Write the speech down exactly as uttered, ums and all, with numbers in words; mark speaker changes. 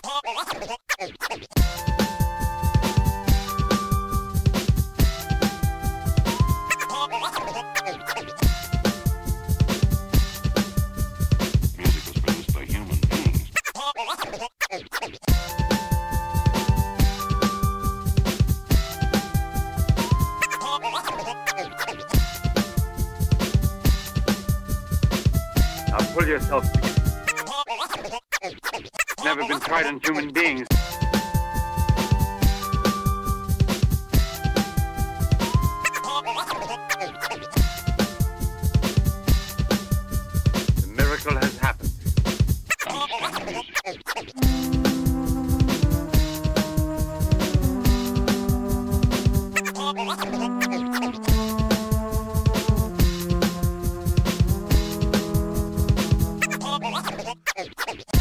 Speaker 1: produced by human beings. Now pull yourself together. Never been tried on human beings. The miracle has happened. Understand music.